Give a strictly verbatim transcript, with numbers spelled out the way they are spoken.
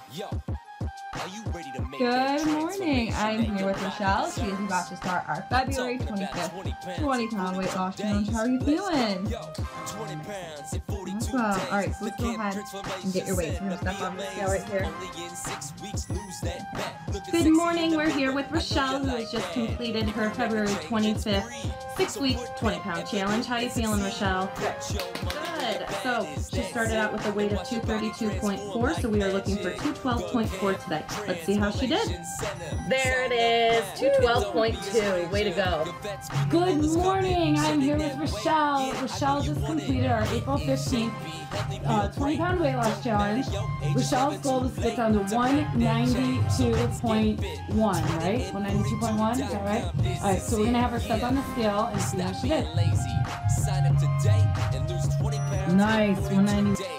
Good morning. I'm here with Rachelle. She is about to start our February twenty-fifth twenty pound weight loss challenge. How are you feeling? Awesome. All right, so let's go ahead and get your weight. I'm going to step on the scale right here. Good morning. We're here with Rachelle, who has just completed her February twenty-fifth six-week twenty pound challenge. How are you feeling, Rachelle? Good. So she started out with a weight of two thirty-two point four, so we are looking for two twelve point four today. Let's see how she did. There it is, two twelve point two. Way to go. Good morning. I'm here with Rachelle. Rachelle just completed our April fifteenth uh, twenty pound weight loss challenge. Rachelle's goal is to get down to one ninety-two point one, right? one ninety-two point one, is that right? All right, so we're going to have her step on the scale and see how she did. Nice, one ninety.